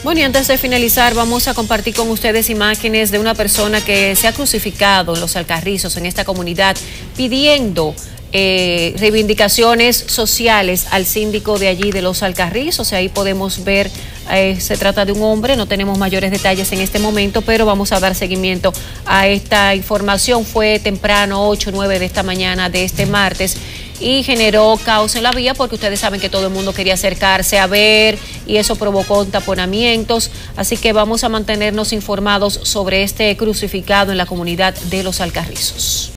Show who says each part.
Speaker 1: Bueno, y antes de finalizar, vamos a compartir con ustedes imágenes de una persona que se ha crucificado en Los Alcarrizos, en esta comunidad, pidiendo reivindicaciones sociales al síndico de allí de Los Alcarrizos. Ahí podemos ver, se trata de un hombre, no tenemos mayores detalles en este momento, pero vamos a dar seguimiento a esta información. Fue temprano, 8 o 9 de esta mañana de este martes, y generó caos en la vía porque ustedes saben que todo el mundo quería acercarse a ver y eso provocó taponamientos. Así que vamos a mantenernos informados sobre este crucificado en la comunidad de Los Alcarrizos.